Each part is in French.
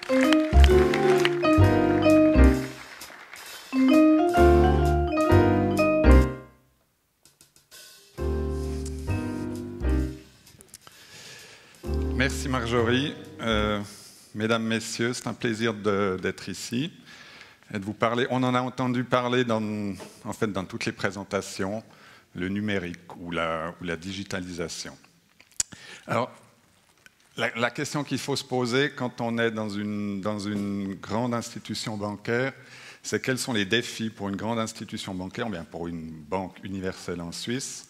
Merci Marjorie. Mesdames, Messieurs, c'est un plaisir d'être ici et de vous parler. On en a entendu parler dans toutes les présentations, le numérique ou la digitalisation. Alors, la question qu'il faut se poser quand on est dans une grande institution bancaire, c'est quels sont les défis pour une grande institution bancaire, ou bien pour une banque universelle en Suisse,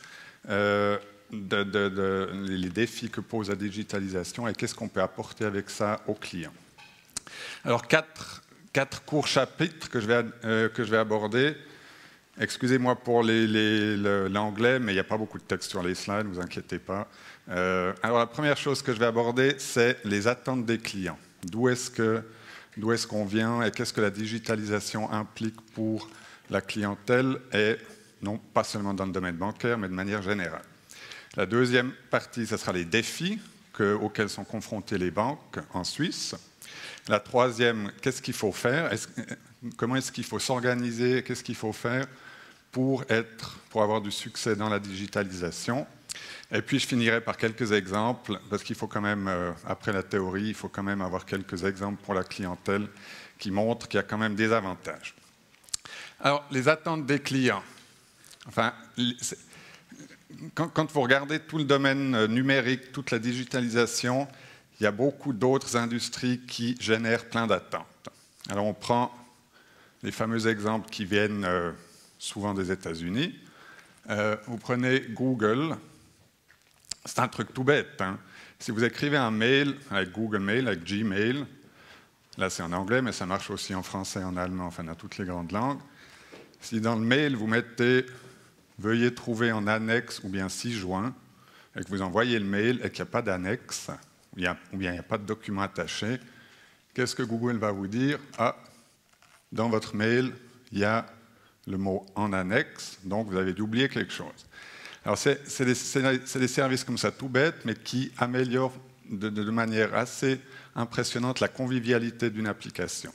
les défis que pose la digitalisation et qu'est-ce qu'on peut apporter avec ça aux clients. Alors, quatre courts chapitres que je vais aborder. Excusez-moi pour l'anglais, mais il n'y a pas beaucoup de texte sur les slides, ne vous inquiétez pas. Alors, la première chose que je vais aborder, c'est les attentes des clients. D'où est-ce qu'on vient et qu'est-ce que la digitalisation implique pour la clientèle et non pas seulement dans le domaine bancaire, mais de manière générale. La deuxième partie, ce sera les défis auxquels sont confrontées les banques en Suisse. La troisième, qu'est-ce qu'il faut faire? Comment est-ce qu'il faut s'organiser? Qu'est-ce qu'il faut faire pour avoir du succès dans la digitalisation? Et puis, je finirai par quelques exemples, parce qu'il faut quand même, après la théorie, il faut quand même avoir quelques exemples pour la clientèle qui montrent qu'il y a quand même des avantages. Alors, les attentes des clients. Enfin, quand vous regardez tout le domaine numérique, toute la digitalisation, il y a beaucoup d'autres industries qui génèrent plein d'attentes. Alors on prend les fameux exemples qui viennent souvent des États-Unis. Vous prenez Google, c'est un truc tout bête. Hein. Si vous écrivez un mail avec Google Mail, avec Gmail, là c'est en anglais, mais ça marche aussi en français, en allemand, enfin dans toutes les grandes langues. Si dans le mail vous mettez « Veuillez trouver en annexe » ou bien « ci-joint » et que vous envoyez le mail et qu'il n'y a pas d'annexe, ou bien il n'y a pas de document attaché, qu'est-ce que Google va vous dire? Ah, dans votre mail, il y a le mot « en annexe », donc vous avez dû oublier quelque chose. Alors c'est des services comme ça tout bêtes, mais qui améliorent de manière assez impressionnante la convivialité d'une application.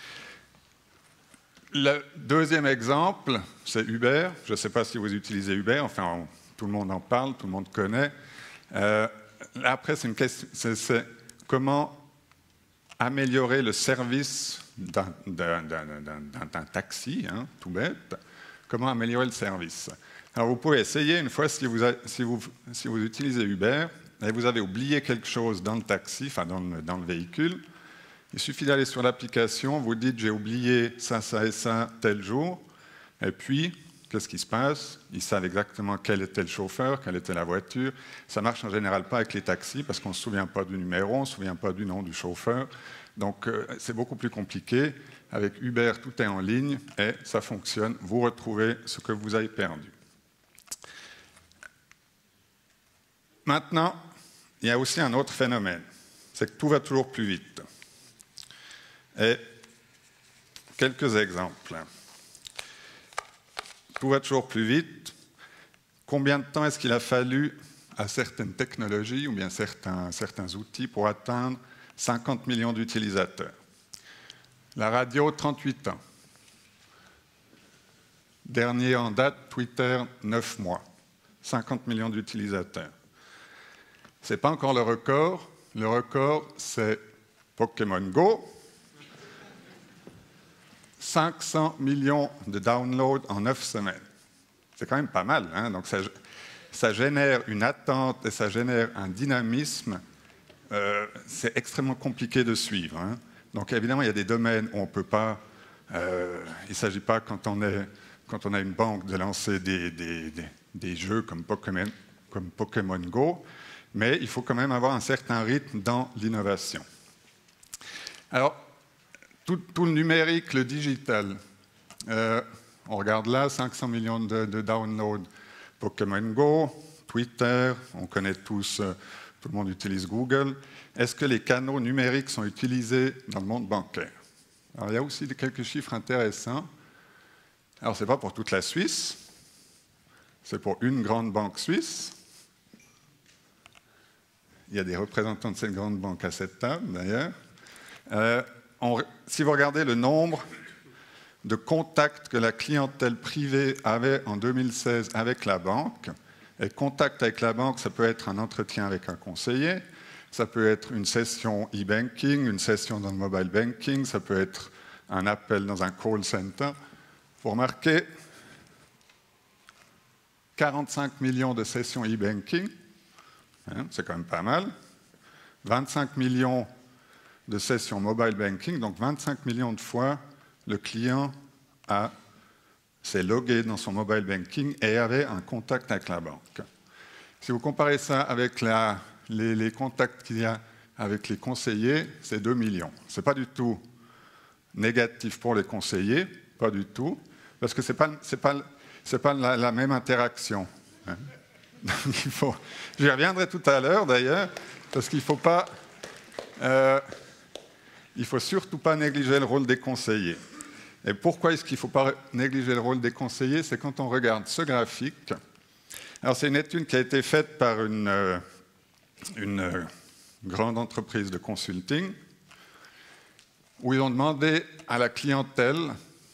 Le deuxième exemple, c'est Uber. Je ne sais pas si vous utilisez Uber, enfin tout le monde en parle, tout le monde connaît. Après, c'est une question, c'est comment améliorer le service d'un taxi, hein, tout bête. Comment améliorer le service? Alors vous pouvez essayer une fois si vous utilisez Uber et vous avez oublié quelque chose dans le taxi, enfin dans le véhicule. Il suffit d'aller sur l'application, vous dites j'ai oublié ça, ça et ça tel jour, et puis qu'est-ce qui se passe? Ils savent exactement quel était le chauffeur, quelle était la voiture. Ça marche en général pas avec les taxis parce qu'on ne se souvient pas du numéro, on ne se souvient pas du nom du chauffeur. Donc c'est beaucoup plus compliqué. Avec Uber, tout est en ligne et ça fonctionne. Vous retrouvez ce que vous avez perdu. Maintenant, il y a aussi un autre phénomène, c'est que tout va toujours plus vite. Et quelques exemples. Tout va toujours plus vite. Combien de temps est-ce qu'il a fallu à certaines technologies ou bien certains outils pour atteindre 50 millions d'utilisateurs? La radio, 38 ans. Dernier en date, Twitter, 9 mois. 50 millions d'utilisateurs. Ce n'est pas encore le record. Le record, c'est Pokémon Go. 500 millions de downloads en 9 semaines. C'est quand même pas mal. Hein? Donc ça génère une attente et ça génère un dynamisme. C'est extrêmement compliqué de suivre. Hein? Donc évidemment, il y a des domaines où on ne peut pas... il ne s'agit pas, quand on a une banque, de lancer des jeux comme Pokémon Go, mais il faut quand même avoir un certain rythme dans l'innovation. Alors, tout le numérique, le digital, on regarde là, 500 millions de downloads Pokémon Go, Twitter, on connaît tous, tout le monde utilise Google. Est-ce que les canaux numériques sont utilisés dans le monde bancaire? Alors, il y a aussi quelques chiffres intéressants. Alors, ce n'est pas pour toute la Suisse, c'est pour une grande banque suisse. Il y a des représentants de cette grande banque à cette table, d'ailleurs. Si vous regardez le nombre de contacts que la clientèle privée avait en 2016 avec la banque, et contact avec la banque, ça peut être un entretien avec un conseiller, ça peut être une session e-banking, une session dans le mobile banking, ça peut être un appel dans un call center. Vous remarquez 45 millions de sessions e-banking, hein, c'est quand même pas mal, 25 millions de sessions mobile banking, donc 25 millions de fois le client s'est logué dans son mobile banking et avait un contact avec la banque. Si vous comparez ça avec les contacts qu'il y a avec les conseillers, c'est 2 millions. Ce n'est pas du tout négatif pour les conseillers, pas du tout, parce que ce n'est pas la même interaction. Hein. J'y reviendrai tout à l'heure d'ailleurs, parce qu'il ne faut pas... il ne faut surtout pas négliger le rôle des conseillers. Et pourquoi est-ce qu'il ne faut pas négliger le rôle des conseillers? C'est quand on regarde ce graphique. Alors, c'est une étude qui a été faite par une grande entreprise de consulting, où ils ont demandé à la clientèle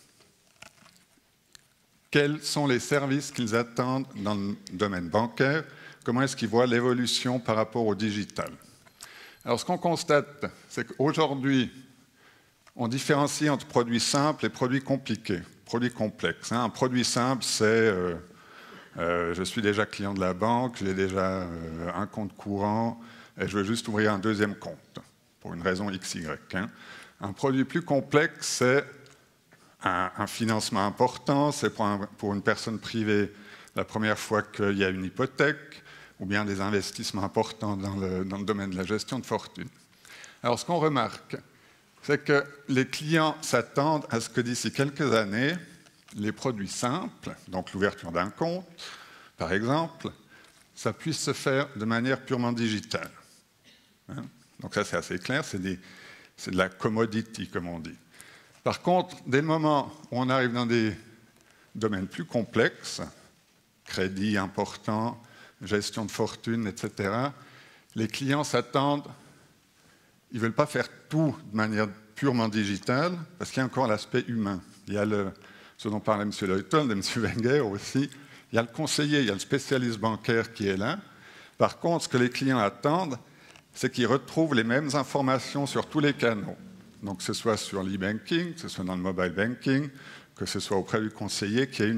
quels sont les services qu'ils attendent dans le domaine bancaire, comment est-ce qu'ils voient l'évolution par rapport au digital. Alors, ce qu'on constate, c'est qu'aujourd'hui, on différencie entre produits simples et produits compliqués, produits complexes. Un produit simple, c'est je suis déjà client de la banque, j'ai déjà un compte courant et je veux juste ouvrir un deuxième compte, pour une raison XY. Un produit plus complexe, c'est un financement important, c'est pour une personne privée la première fois qu'il y a une hypothèque, ou bien des investissements importants dans le domaine de la gestion de fortune. Alors, ce qu'on remarque, c'est que les clients s'attendent à ce que d'ici quelques années, les produits simples, donc l'ouverture d'un compte, par exemple, ça puisse se faire de manière purement digitale. Hein? Donc ça, c'est assez clair, c'est de la commodity, comme on dit. Par contre, dès le moment où on arrive dans des domaines plus complexes, crédit important, gestion de fortune, etc., les clients s'attendent, ils ne veulent pas faire tout de manière purement digitale, parce qu'il y a encore l'aspect humain. Il y a ce dont parlait M. Leutel, M. Wenger aussi, il y a le conseiller, il y a le spécialiste bancaire qui est là. Par contre, ce que les clients attendent, c'est qu'ils retrouvent les mêmes informations sur tous les canaux. Donc, que ce soit sur l'e-banking, que ce soit dans le mobile banking, que ce soit auprès du conseiller, que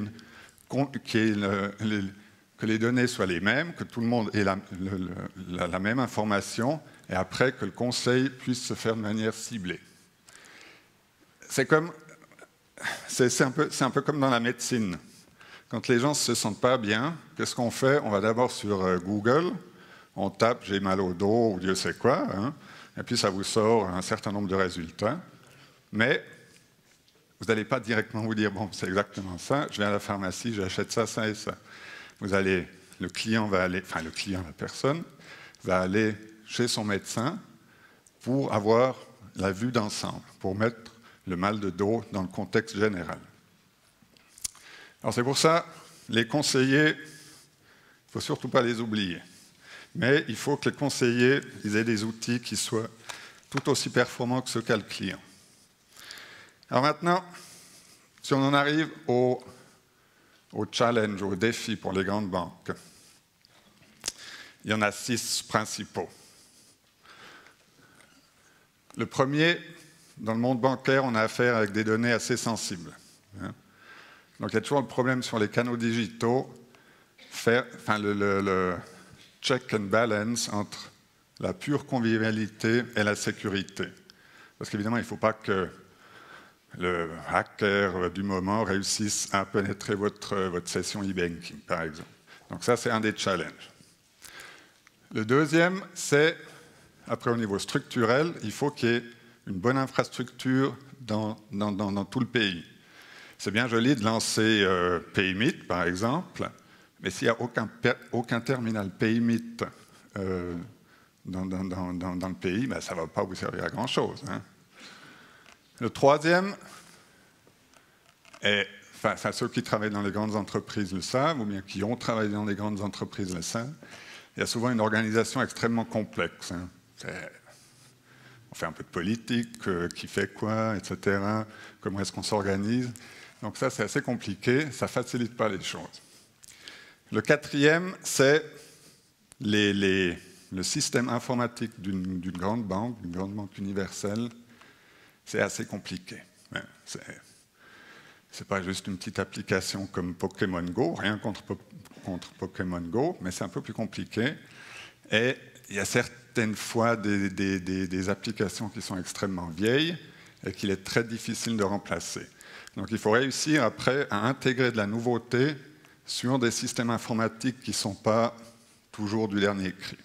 les données soient les mêmes, que tout le monde ait la même information, et après que le conseil puisse se faire de manière ciblée. C'est un peu comme dans la médecine. Quand les gens ne se sentent pas bien, qu'est-ce qu'on fait? On va d'abord sur Google, on tape « j'ai mal au dos » ou Dieu sait quoi, hein, et puis ça vous sort un certain nombre de résultats. Mais vous n'allez pas directement vous dire « bon, c'est exactement ça, je vais à la pharmacie, j'achète ça, ça et ça ». La personne va aller chez son médecin pour avoir la vue d'ensemble, pour mettre le mal de dos dans le contexte général. Alors c'est pour ça, les conseillers, il ne faut surtout pas les oublier. Mais il faut que les conseillers aient des outils qui soient tout aussi performants que ceux qu'a le client. Alors maintenant, si on en arrive au challenge, au défi pour les grandes banques, il y en a 6 principaux. Le premier, dans le monde bancaire, on a affaire avec des données assez sensibles. Donc il y a toujours le problème sur les canaux digitaux, le check and balance entre la pure convivialité et la sécurité. Parce qu'évidemment, il ne faut pas que le hacker du moment réussisse à pénétrer votre session e-banking, par exemple. Donc ça, c'est un des challenges. Le deuxième, c'est, après au niveau structurel, il faut qu'il y ait une bonne infrastructure dans tout le pays. C'est bien joli de lancer PayMit, par exemple, mais s'il n'y a aucun terminal PayMit dans le pays, ben, ça ne va pas vous servir à grand-chose. Hein. Le troisième, ceux qui travaillent dans les grandes entreprises le savent, ou bien qui ont travaillé dans les grandes entreprises le savent, il y a souvent une organisation extrêmement complexe. Hein. fait un peu de politique, qui fait quoi, etc. Comment est-ce qu'on s'organise. Donc ça, c'est assez compliqué, ça ne facilite pas les choses. Le quatrième, c'est le système informatique d'une grande banque universelle. C'est assez compliqué. C'est pas juste une petite application comme Pokémon Go, rien contre Pokémon Go, mais c'est un peu plus compliqué. Et il y a certaines fois des applications qui sont extrêmement vieilles et qu'il est très difficile de remplacer. Donc il faut réussir après à intégrer de la nouveauté sur des systèmes informatiques qui ne sont pas toujours du dernier cri.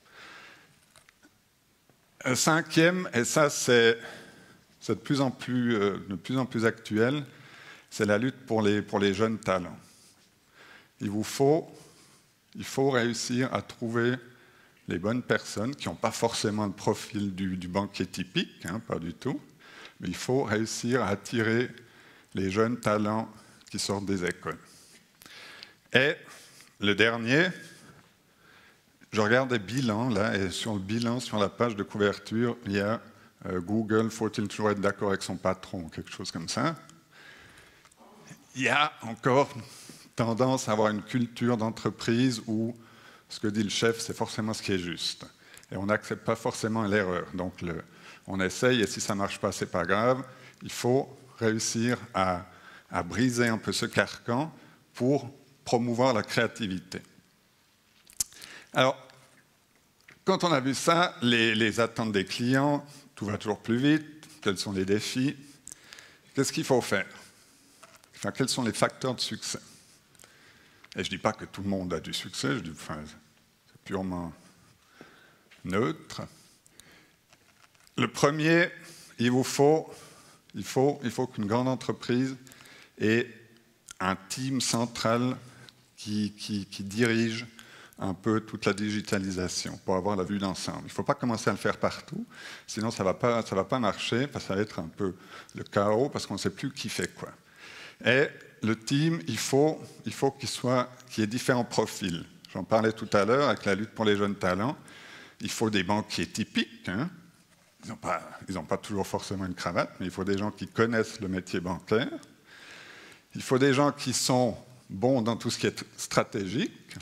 Un cinquième, et ça c'est de plus en plus actuel, c'est la lutte pour les jeunes talents. Il faut réussir à trouver les bonnes personnes qui n'ont pas forcément le profil du banquier typique, hein, pas du tout, mais il faut réussir à attirer les jeunes talents qui sortent des écoles. Et le dernier, je regarde des bilans, là, et sur le bilan, sur la page de couverture, il y a Google, faut-il toujours être d'accord avec son patron, quelque chose comme ça. Il y a encore tendance à avoir une culture d'entreprise où ce que dit le chef, c'est forcément ce qui est juste. Et on n'accepte pas forcément l'erreur. Donc on essaye, et si ça ne marche pas, ce n'est pas grave. Il faut réussir à briser un peu ce carcan pour promouvoir la créativité. Alors, quand on a vu ça, les attentes des clients, tout va toujours plus vite, quels sont les défis, qu'est-ce qu'il faut faire? Enfin, quels sont les facteurs de succès? Et je ne dis pas que tout le monde a du succès, je dis, c'est purement neutre. Le premier, il faut qu'une grande entreprise ait un team central qui dirige un peu toute la digitalisation pour avoir la vue d'ensemble. Il ne faut pas commencer à le faire partout, sinon ça ne va pas marcher, parce que ça va être un peu le chaos, parce qu'on ne sait plus qui fait quoi. Et le team, il faut qu'il y ait différents profils. J'en parlais tout à l'heure avec la lutte pour les jeunes talents. Il faut des banquiers typiques. Hein. Ils n'ont pas toujours forcément une cravate, mais il faut des gens qui connaissent le métier bancaire. Il faut des gens qui sont bons dans tout ce qui est stratégique.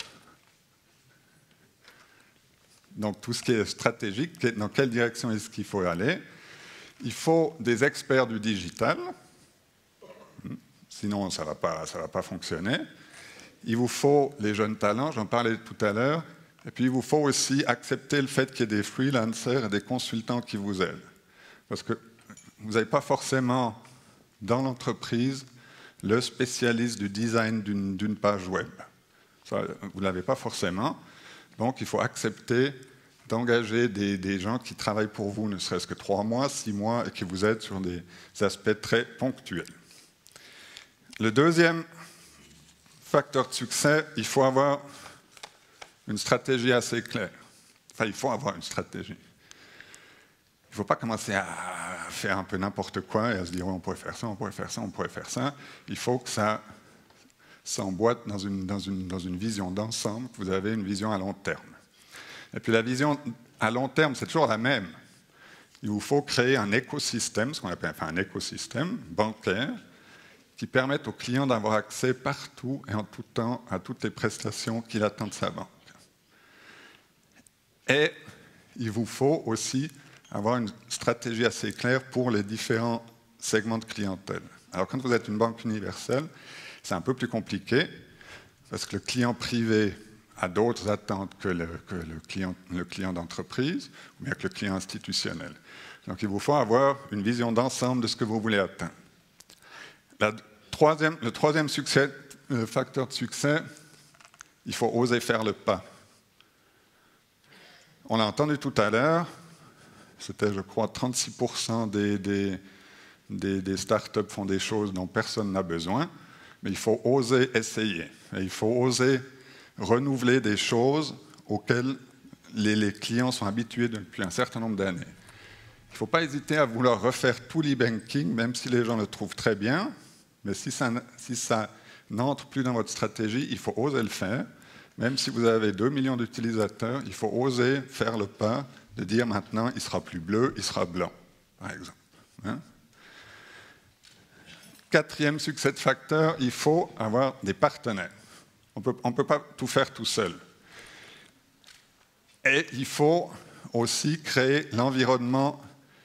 Donc tout ce qui est stratégique, dans quelle direction est-ce qu'il faut aller? Il faut des experts du digital. Sinon, ça ne va pas fonctionner. Il vous faut les jeunes talents, j'en parlais tout à l'heure. Et puis, il vous faut aussi accepter le fait qu'il y ait des freelancers et des consultants qui vous aident. Parce que vous n'avez pas forcément, dans l'entreprise, le spécialiste du design d'une page web. Ça, vous ne l'avez pas forcément. Donc, il faut accepter d'engager des gens qui travaillent pour vous, ne serait-ce que 3 mois, 6 mois, et qui vous aident sur des aspects très ponctuels. Le deuxième facteur de succès, il faut avoir une stratégie assez claire. Enfin, il faut avoir une stratégie. Il ne faut pas commencer à faire un peu n'importe quoi et à se dire oh, on pourrait faire ça, on pourrait faire ça, on pourrait faire ça. Il faut que ça s'emboîte dans une vision d'ensemble, que vous avez une vision à long terme. Et puis la vision à long terme, c'est toujours la même. Il vous faut créer un écosystème, ce qu'on appelle un écosystème bancaire, qui permettent aux clients d'avoir accès partout et en tout temps à toutes les prestations qu'il attend de sa banque. Et il vous faut aussi avoir une stratégie assez claire pour les différents segments de clientèle. Alors quand vous êtes une banque universelle, c'est un peu plus compliqué, parce que le client privé a d'autres attentes que le client d'entreprise, ou bien que le client institutionnel. Donc il vous faut avoir une vision d'ensemble de ce que vous voulez atteindre. Le troisième facteur de succès, il faut oser faire le pas. On l'a entendu tout à l'heure, c'était, je crois, 36% des startups font des choses dont personne n'a besoin, mais il faut oser essayer. Et il faut oser renouveler des choses auxquelles les clients sont habitués depuis un certain nombre d'années. Il ne faut pas hésiter à vouloir refaire tout l'e-banking, même si les gens le trouvent très bien, mais si ça n'entre plus dans votre stratégie, il faut oser le faire. Même si vous avez 2 millions d'utilisateurs, il faut oser faire le pas de dire maintenant, il sera plus bleu, il sera blanc, par exemple. Hein? Quatrième success factor, il faut avoir des partenaires. On ne peut pas tout faire tout seul. Et il faut aussi créer l'environnement,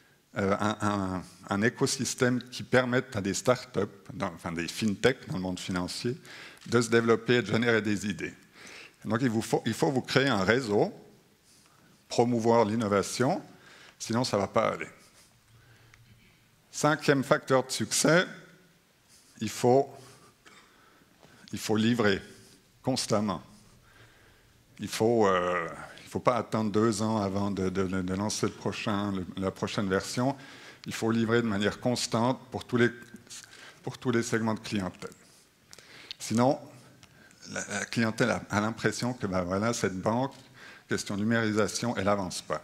un écosystème qui permette à des startups, enfin des fintech dans le monde financier, de se développer et de générer des idées. Donc il faut vous créer un réseau, promouvoir l'innovation, sinon ça ne va pas aller. Cinquième facteur de succès, il faut livrer constamment. Il ne faut pas attendre 2 ans avant de lancer la prochaine version. Il faut livrer de manière constante pour tous les segments de clientèle. Sinon, la clientèle a l'impression que voilà, cette banque, question numérisation, elle n'avance pas.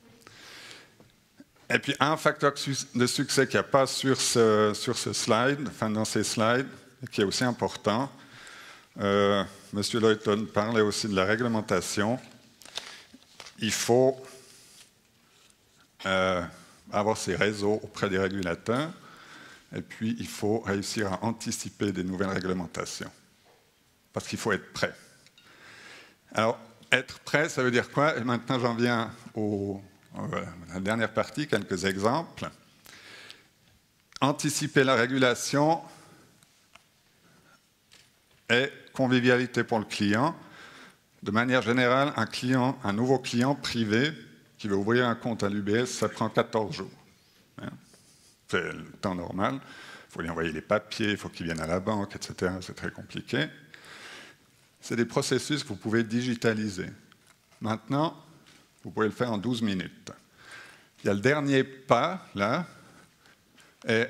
Et puis un facteur de succès qu'il n'y a pas sur ce slide, enfin dans ces slides, qui est aussi important, Monsieur Leuton parlait aussi de la réglementation. Il faut avoir ces réseaux auprès des régulateurs, et puis il faut réussir à anticiper des nouvelles réglementations, parce qu'il faut être prêt. Alors, être prêt, ça veut dire quoi? Et maintenant, j'en viens à la dernière partie, quelques exemples. Anticiper la régulation et convivialité pour le client. De manière générale, un nouveau client privé qui veut ouvrir un compte à l'UBS, ça prend 14 jours. C'est le temps normal. Il faut lui envoyer les papiers, il faut qu'il vienne à la banque, etc. C'est très compliqué. C'est des processus que vous pouvez digitaliser. Maintenant, vous pouvez le faire en 12 minutes. Il y a le dernier pas, là, et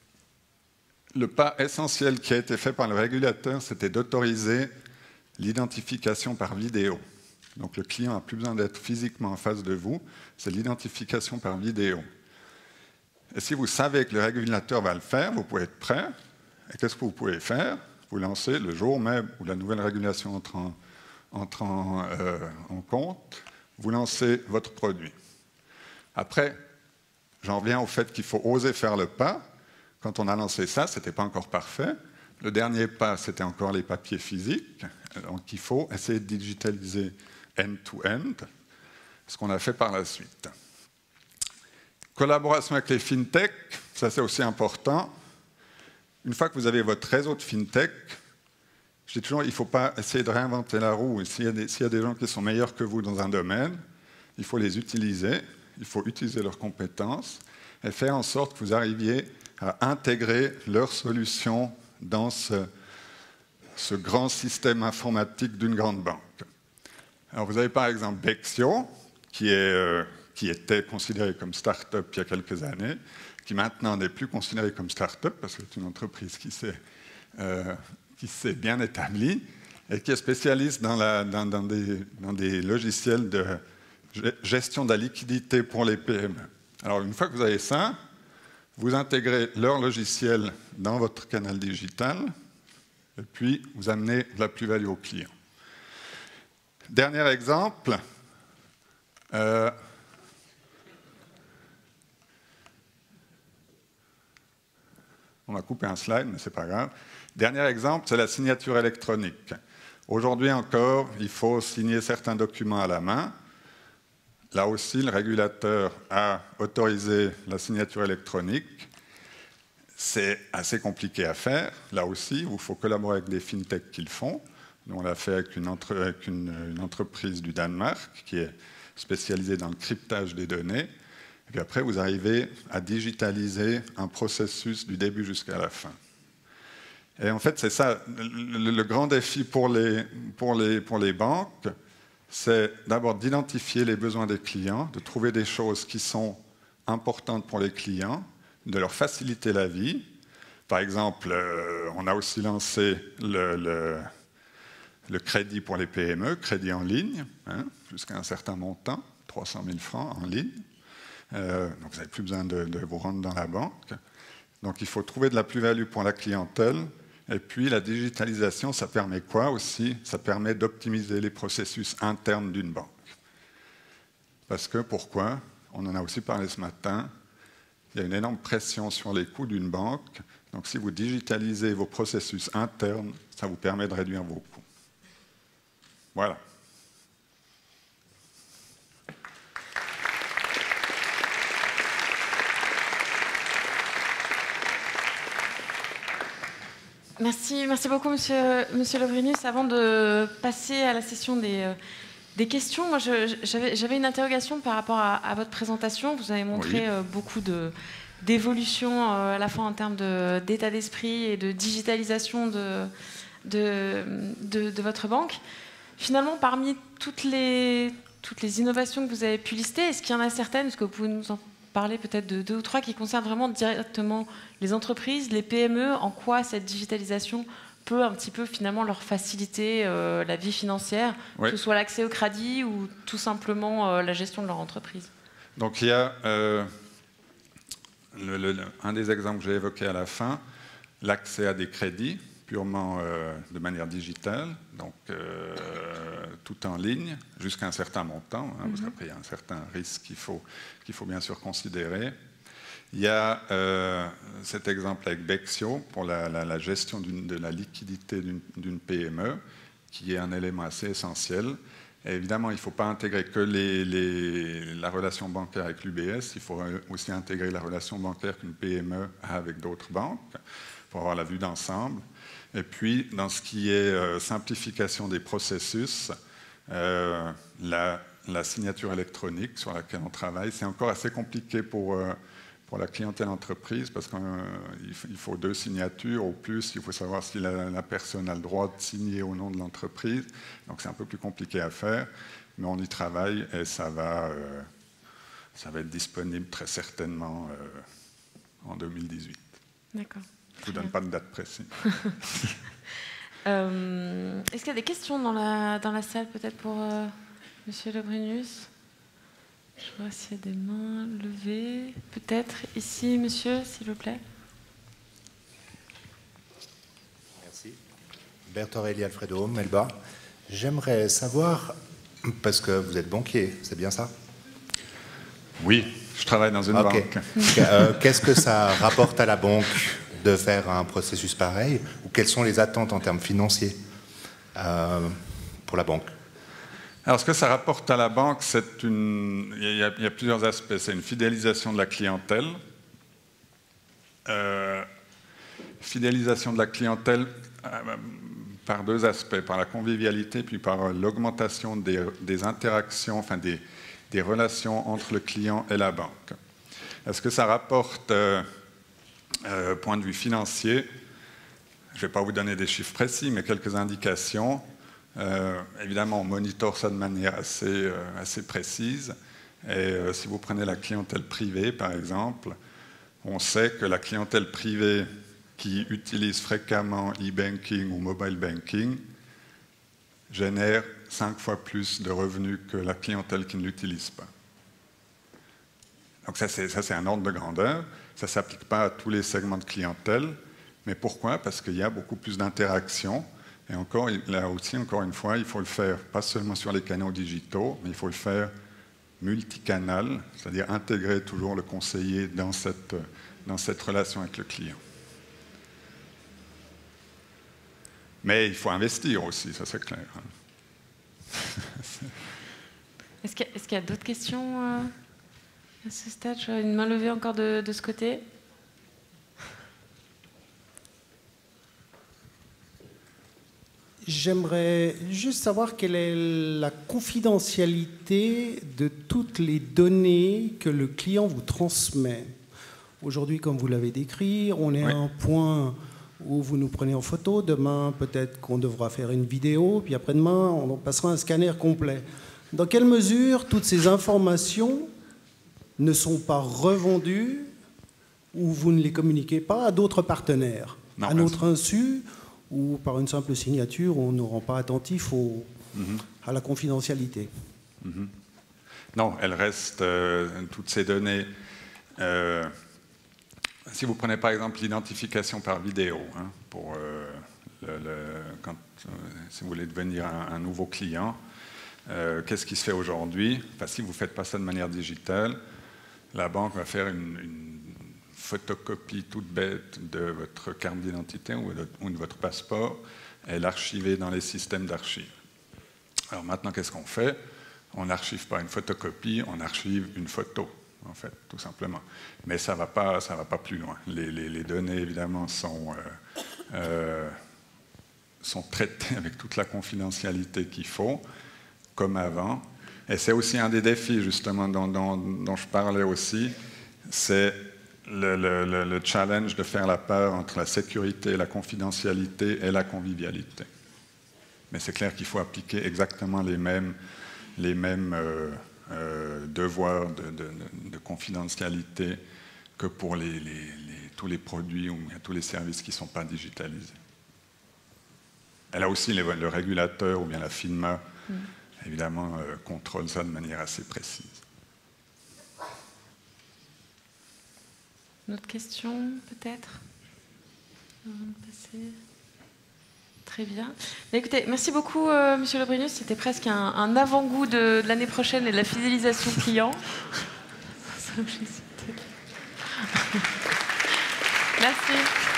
le pas essentiel qui a été fait par le régulateur, c'était d'autoriser l'identification par vidéo. Donc le client n'a plus besoin d'être physiquement en face de vous, c'est l'identification par vidéo. Et si vous savez que le régulateur va le faire, vous pouvez être prêt. Et qu'est-ce que vous pouvez faire? Vous lancez le jour même où la nouvelle régulation entre en compte, vous lancez votre produit. Après, j'en reviens au fait qu'il faut oser faire le pas. Quand on a lancé ça, ce n'était pas encore parfait. Le dernier pas, c'était encore les papiers physiques. Donc il faut essayer de digitaliser end-to-end, ce qu'on a fait par la suite. Collaboration avec les fintech, ça c'est aussi important. Une fois que vous avez votre réseau de fintech, je dis toujours, il ne faut pas essayer de réinventer la roue. S'il y a des gens qui sont meilleurs que vous dans un domaine, il faut les utiliser, il faut utiliser leurs compétences et faire en sorte que vous arriviez à intégrer leurs solutions dans ce grand système informatique d'une grande banque. Alors vous avez par exemple Bexio, qui était considéré comme start-up il y a quelques années, qui maintenant n'est plus considéré comme start-up parce que c'est une entreprise qui s'est bien établie et qui est spécialiste dans des logiciels de gestion de la liquidité pour les PME. Alors une fois que vous avez ça, vous intégrez leur logiciel dans votre canal digital et puis vous amenez de la plus-value au client. Dernier exemple, on m'a coupé un slide, mais ce n'est pas grave. Dernier exemple, c'est la signature électronique. Aujourd'hui encore, il faut signer certains documents à la main. Là aussi, le régulateur a autorisé la signature électronique. C'est assez compliqué à faire. Là aussi, il faut collaborer avec des fintechs qui le font. Nous, on l'a fait avec une entreprise du Danemark qui est spécialisée dans le cryptage des données. Et puis après, vous arrivez à digitaliser un processus du début jusqu'à la fin. Et en fait, c'est ça, le grand défi pour les banques, c'est d'abord d'identifier les besoins des clients, de trouver des choses qui sont importantes pour les clients, de leur faciliter la vie. Par exemple, on a aussi lancé le crédit pour les PME, crédit en ligne, jusqu'à un certain montant, 300 000 francs en ligne. Donc vous n'avez plus besoin de vous rendre dans la banque. Donc il faut trouver de la plus-value pour la clientèle. Et puis la digitalisation, ça permet quoi aussi? Ça permet d'optimiser les processus internes d'une banque. Parce que, pourquoi? On en a aussi parlé ce matin. Il y a une énorme pression sur les coûts d'une banque. Donc, si vous digitalisez vos processus internes, ça vous permet de réduire vos coûts. Voilà. Merci beaucoup, Monsieur Lobrinus. Avant de passer à la session des questions, moi, j'avais une interrogation par rapport à votre présentation. Vous avez montré beaucoup d'évolution à la fois en termes d'état d'esprit et de digitalisation de votre banque. Finalement, parmi toutes les innovations que vous avez pu lister, est-ce qu'il y en a certaines, est-ce que vous pouvez nous en parler peut-être de 2 ou 3 qui concernent vraiment directement les entreprises, les PME, en quoi cette digitalisation peut un petit peu finalement leur faciliter la vie financière, que ce soit l'accès au crédit ou tout simplement la gestion de leur entreprise? Donc il y a un des exemples que j'ai évoqué à la fin, l'accès à des crédits purement de manière digitale, donc tout en ligne, jusqu'à un certain montant, hein, parce qu'après il y a un certain risque qu'il faut bien sûr considérer. Il y a cet exemple avec Bexio pour la gestion de la liquidité d'une PME, qui est un élément assez essentiel. Et évidemment, il ne faut pas intégrer que la relation bancaire avec l'UBS, il faut aussi intégrer la relation bancaire qu'une PME a avec d'autres banques, pour avoir la vue d'ensemble. Et puis, dans ce qui est simplification des processus, la signature électronique sur laquelle on travaille, c'est encore assez compliqué pour la clientèle entreprise, parce qu'il faut 2 signatures ou plus, il faut savoir si la personne a le droit de signer au nom de l'entreprise, donc c'est un peu plus compliqué à faire, mais on y travaille et ça va être disponible très certainement en 2018. D'accord. Je ne vous donne pas de date précise. Est-ce qu'il y a des questions dans la salle, peut-être pour Monsieur Lobrinus? Je vois s'il y a des mains levées. Peut-être ici, monsieur, s'il vous plaît. Merci. Bertorelli Alfredo, Melba. J'aimerais savoir, parce que vous êtes banquier, c'est bien ça? Oui, je travaille dans une banque. Qu'est-ce que ça rapporte à la banque de faire un processus pareil? Ou quelles sont les attentes en termes financiers pour la banque? Alors, ce que ça rapporte à la banque, il y a plusieurs aspects. C'est une fidélisation de la clientèle. Fidélisation de la clientèle par 2 aspects, par la convivialité, puis par l'augmentation des interactions, enfin des relations entre le client et la banque. Est-ce que ça rapporte, point de vue financier, je ne vais pas vous donner des chiffres précis, mais quelques indications. Évidemment, on monitore ça de manière assez précise. Et si vous prenez la clientèle privée, par exemple, on sait que la clientèle privée qui utilise fréquemment e-banking ou mobile banking génère 5 fois plus de revenus que la clientèle qui ne l'utilise pas. Donc ça, c'est un ordre de grandeur. Ça ne s'applique pas à tous les segments de clientèle. Mais pourquoi? Parce qu'il y a beaucoup plus d'interactions. Et là aussi, encore une fois, il faut le faire pas seulement sur les canaux digitaux, mais il faut le faire multicanal, c'est-à-dire intégrer toujours le conseiller dans cette relation avec le client. Mais il faut investir aussi, ça c'est clair. Est-ce qu'il y a d'autres questions à ce stade? Je vois une main levée encore de ce côté. J'aimerais juste savoir quelle est la confidentialité de toutes les données que le client vous transmet. Aujourd'hui, comme vous l'avez décrit, on est à un point où vous nous prenez en photo. Demain, peut-être qu'on devra faire une vidéo. Puis après-demain, on passera un scanner complet. Dans quelle mesure toutes ces informations ne sont pas revendues ou vous ne les communiquez pas à d'autres partenaires, à notre insu, ou par une simple signature, on ne rend pas attentif à la confidentialité? Non, elles restent, toutes ces données. Si vous prenez par exemple l'identification par vidéo, hein, si vous voulez devenir un nouveau client, Qu'est-ce qui se fait aujourd'hui? Enfin, si vous ne faites pas ça de manière digitale, la banque va faire une photocopie toute bête de votre carte d'identité ou de votre passeport et l'archiver dans les systèmes d'archives. Alors maintenant, qu'est-ce qu'on fait? On n'archive pas une photocopie, on archive une photo, en fait, tout simplement. Mais ça va pas plus loin. Les données, évidemment, sont traitées avec toute la confidentialité qu'il faut, comme avant. Et c'est aussi un des défis, justement, dont je parlais aussi, c'est le challenge de faire la part entre la sécurité, la confidentialité et la convivialité. Mais c'est clair qu'il faut appliquer exactement les mêmes devoirs de confidentialité que pour tous les produits ou tous les services qui ne sont pas digitalisés. Et là aussi, le régulateur ou bien la FINMA, évidemment, contrôle ça de manière assez précise. Une autre question, peut-être? Très bien. Écoutez, merci beaucoup, Monsieur Lebrinius. C'était presque un avant-goût de l'année prochaine et de la fidélisation client. Merci.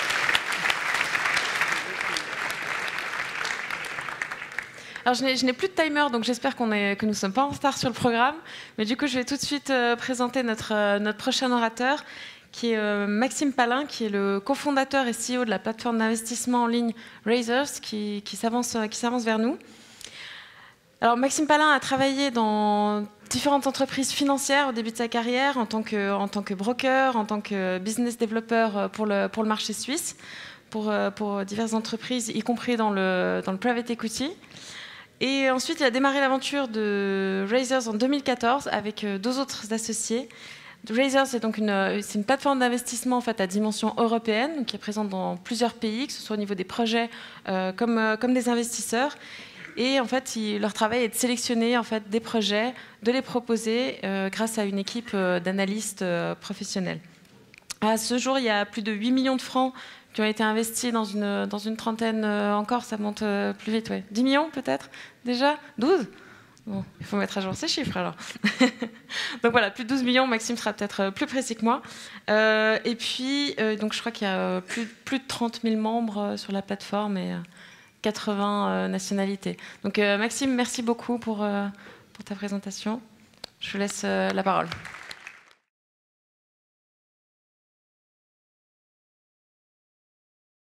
Alors, je n'ai plus de timer, donc j'espère que nous ne sommes pas en retard sur le programme. Mais du coup, je vais tout de suite présenter notre prochain orateur, qui est Maxime Palin, qui est le cofondateur et CEO de la plateforme d'investissement en ligne Raisers, qui s'avance vers nous. Alors, Maxime Palin a travaillé dans différentes entreprises financières au début de sa carrière, en tant que broker, en tant que business developer pour le marché suisse, pour diverses entreprises, y compris dans le private equity. Et ensuite, il a démarré l'aventure de Raisers en 2014 avec deux autres associés. Raisers, c'est donc une plateforme d'investissement en fait, à dimension européenne, qui est présente dans plusieurs pays, que ce soit au niveau des projets comme des investisseurs. Et en fait, leur travail est de sélectionner en fait, des projets, de les proposer grâce à une équipe d'analystes professionnels. À ce jour, il y a plus de 8 millions de francs qui ont été investis dans une trentaine encore, ça monte plus vite, ouais. 10 millions peut-être déjà 12 ? Bon, il faut mettre à jour ces chiffres alors. Donc voilà, plus de 12 millions, Maxime sera peut-être plus précis que moi. Et puis, donc je crois qu'il y a plus de 30 000 membres sur la plateforme et 80 nationalités. Donc Maxime, merci beaucoup pour ta présentation. Je vous laisse la parole.